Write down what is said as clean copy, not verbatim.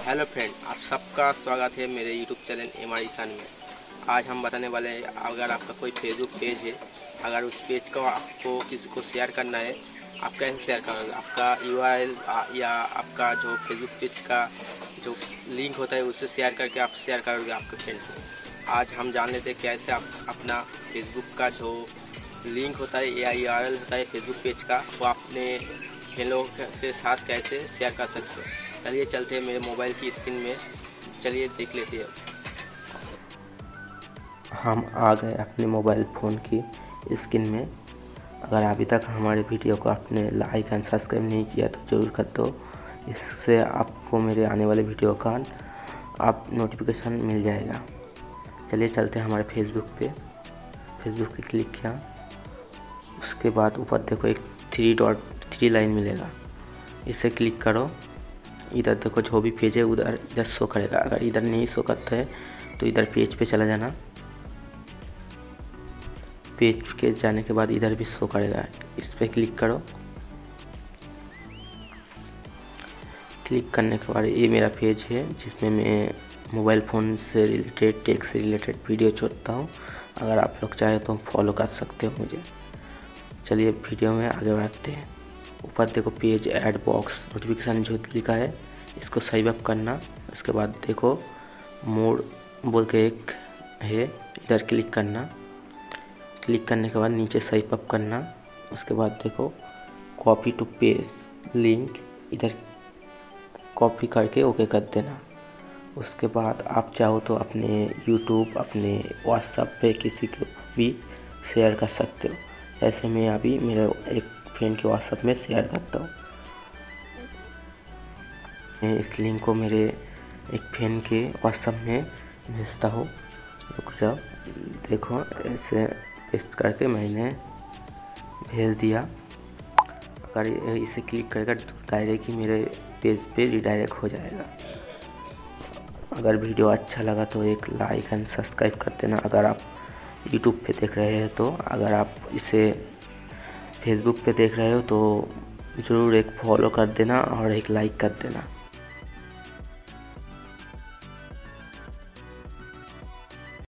Hello friend, आप सबका स्वागत है मेरे यूट्यूब चैनल एमआर ईशान में। आज हम बताने वाले हैं, अगर आपका कोई फेसबुक पेज है, अगर उस पेज को आपको किसी को शेयर करना है, आप कैसे शेयर करोगे। आपका यूआरएल या आपका जो फेसबुक पेज का जो लिंक होता है उससे शेयर करके आप शेयर करोगे आपके फ्रेंड को। आज हम जान लेते हैं कैसे आप अपना फेसबुक का जो लिंक होता है या यूआरएल होता है फेसबुक पेज का, वो अपने फ्रेंडों के साथ कैसे शेयर कर सकते हो। चलिए चलते हैं मेरे मोबाइल की स्क्रीन में, चलिए देख लेते हैं। हम आ गए अपने मोबाइल फ़ोन की स्क्रीन में। अगर अभी तक हमारे वीडियो को आपने लाइक एंड सब्सक्राइब नहीं किया तो ज़रूर कर दो। इससे आपको मेरे आने वाले वीडियो का आप नोटिफिकेशन मिल जाएगा। चलिए चलते हैं हमारे फेसबुक पे क्लिक किया, उसके बाद ऊपर देखो एक थ्री लाइन मिलेगा, इसे क्लिक करो। इधर देखो जो भी पेज है इधर शो करेगा। अगर इधर नहीं शो करता है तो इधर पेज पे चला जाना। पेज के जाने के बाद इधर भी शो करेगा, इस पर क्लिक करो। क्लिक करने के बाद ये मेरा पेज है जिसमें मैं मोबाइल फ़ोन से रिलेटेड टेक से रिलेटेड वीडियो छोड़ता हूँ। अगर आप लोग चाहे तो फॉलो कर सकते हो मुझे। चलिए वीडियो में आगे बढ़ते हैं। ऊपर देखो पेज ऐड बॉक्स नोटिफिकेशन जो लिखा है, इसको सेव अप करना। उसके बाद देखो मोड बोल के एक है, इधर क्लिक करना। क्लिक करने के बाद नीचे सेव अप करना। उसके बाद देखो कॉपी टू पेज लिंक, इधर कॉपी करके ओके कर देना। उसके बाद आप चाहो तो अपने यूट्यूब, अपने व्हाट्सएप पे किसी को भी शेयर कर सकते हो। ऐसे मैं अभी मेरे एक फ्रेंड के व्हाट्सएप में शेयर करता हूँ। मैं इस लिंक को मेरे एक फ्रेंड के व्हाट्सएप में भेजता हूँ। रुक जाओ, देखो ऐसे पेस्ट करके मैंने भेज दिया। अगर इसे क्लिक करेगा तो डायरेक्ट ही मेरे पेज पे रिडायरेक्ट हो जाएगा। अगर वीडियो अच्छा लगा तो एक लाइक एंड सब्सक्राइब कर देना। अगर आप यूट्यूब पे देख रहे हैं तो, अगर आप इसे फेसबुक पे देख रहे हो तो ज़रूर एक फॉलो कर देना और एक लाइक कर देना।